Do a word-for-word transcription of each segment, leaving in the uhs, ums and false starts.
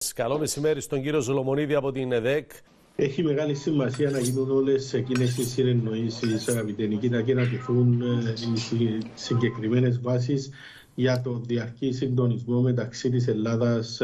Καλό μεσημέρι στον κύριο Ζολομονίδη από την ΕΔΕΚ. Έχει μεγάλη σημασία να γίνουν όλες εκείνες οι συνεννοήσεις, αγαπητέ Νικήτα, και να τεθούν οι συγκεκριμένες βάσεις για τον διαρκή συντονισμό μεταξύ της Ελλάδας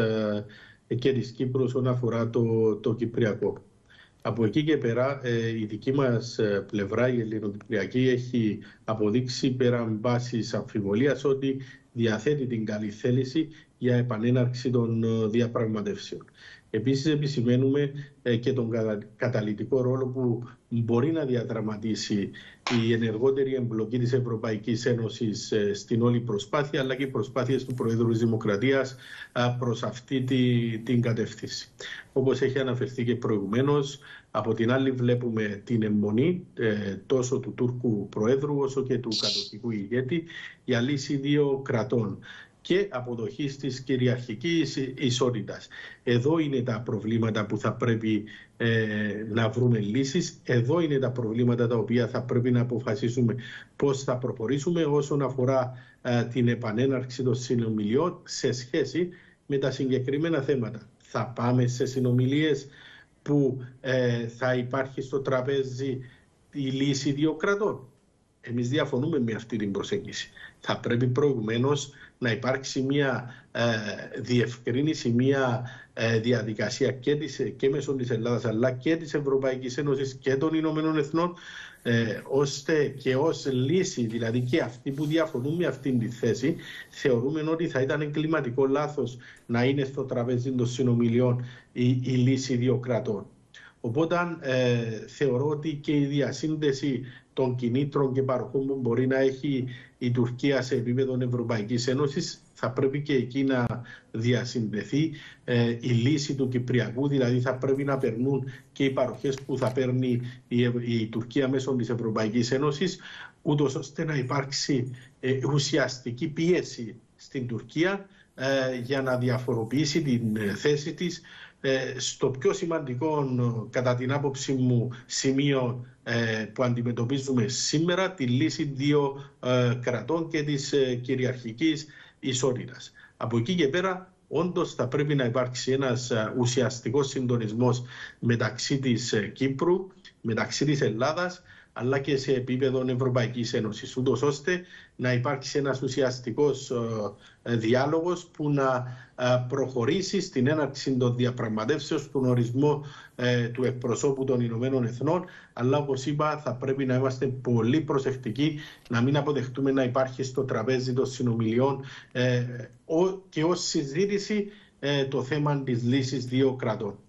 και της Κύπρου όσον αφορά το, το Κυπριακό. Από εκεί και πέρα, η δική μας πλευρά, η ελληνοκυπριακή, έχει αποδείξει πέραν βάσης αμφιβολίας ότι διαθέτει την καλή θέληση για επανέναρξη των διαπραγματεύσεων. Επίσης, επισημαίνουμε και τον καταλυτικό ρόλο που μπορεί να διαδραματίσει η ενεργότερη εμπλοκή της Ευρωπαϊκής Ένωσης στην όλη προσπάθεια, αλλά και οι προσπάθειες του Προέδρου της Δημοκρατίας προς αυτή την κατεύθυνση. Όπως έχει αναφερθεί και προηγουμένως, από την άλλη βλέπουμε την αιμονή τόσο του Τούρκου Προέδρου όσο και του κατοχικού ηγέτη για λύση δύο κρατών και αποδοχής της κυριαρχικής ισότητας. Εδώ είναι τα προβλήματα που θα πρέπει ε, να βρούμε λύσεις. Εδώ είναι τα προβλήματα τα οποία θα πρέπει να αποφασίσουμε πώς θα προχωρήσουμε όσον αφορά ε, την επανέναρξη των συνομιλιών σε σχέση με τα συγκεκριμένα θέματα. Θα πάμε σε συνομιλίες που ε, θα υπάρχει στο τραπέζι η λύση δύο κρατών. Εμείς διαφωνούμε με αυτή την προσέγγιση. Θα πρέπει προηγουμένως να υπάρξει μια ε, διευκρίνηση, μια ε, διαδικασία και, της, και μέσω της Ελλάδας αλλά και της Ευρωπαϊκής Ένωσης και των Ηνωμένων Εθνών ε, ώστε και ως λύση, δηλαδή και αυτοί που διαφωνούν με αυτήν τη θέση, θεωρούμε ότι θα ήταν εγκληματικό λάθος να είναι στο τραπέζι των συνομιλιών η, η λύση δύο κρατών. Οπότε ε, θεωρώ ότι και η διασύνδεση των κινήτρων και παροχών που μπορεί να έχει η Τουρκία σε επίπεδο Ευρωπαϊκής Ένωσης θα πρέπει και εκεί να διασυνδεθεί ε, η λύση του Κυπριακού, δηλαδή θα πρέπει να περνούν και οι παροχές που θα παίρνει η, η Τουρκία μέσω της Ευρωπαϊκής Ένωσης, ούτως ώστε να υπάρξει ε, ουσιαστική πίεση στην Τουρκία ε, για να διαφοροποιήσει την ε, θέση της στο πιο σημαντικό, κατά την άποψη μου, σημείο που αντιμετωπίζουμε σήμερα, τη λύση δύο κρατών και της κυριαρχικής ισότητας. Από εκεί και πέρα, όντως θα πρέπει να υπάρξει ένας ουσιαστικός συντονισμός μεταξύ της Κύπρου, μεταξύ της Ελλάδας, αλλά και σε επίπεδο Ευρωπαϊκής Ένωσης, ούτως ώστε να υπάρξει ένας ουσιαστικός διάλογος που να προχωρήσει στην έναρξη των διαπραγματεύσεων, στον ορισμό του εκπροσώπου των Ηνωμένων Εθνών, αλλά όπως είπα θα πρέπει να είμαστε πολύ προσεκτικοί, να μην αποδεχτούμε να υπάρχει στο τραπέζι των συνομιλιών και ως συζήτηση το θέμα της λύσης δύο κρατών.